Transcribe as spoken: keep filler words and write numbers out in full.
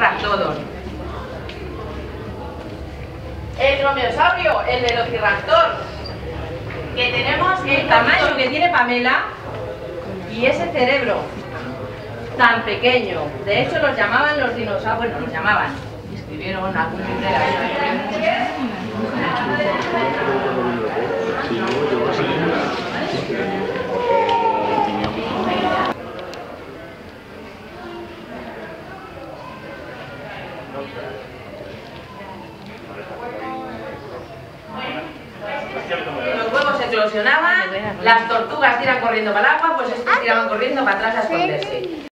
Velociraptor. El dromeosaurio, el Velociraptor, que tenemos el tamaño que tiene Pamela y ese cerebro tan pequeño. De hecho, los llamaban los dinosaurios, bueno, los llamaban, escribieron algún libro. Los huevos eclosionaban, las tortugas tiran corriendo para el agua, pues estos tiraban corriendo para atrás a esconderse.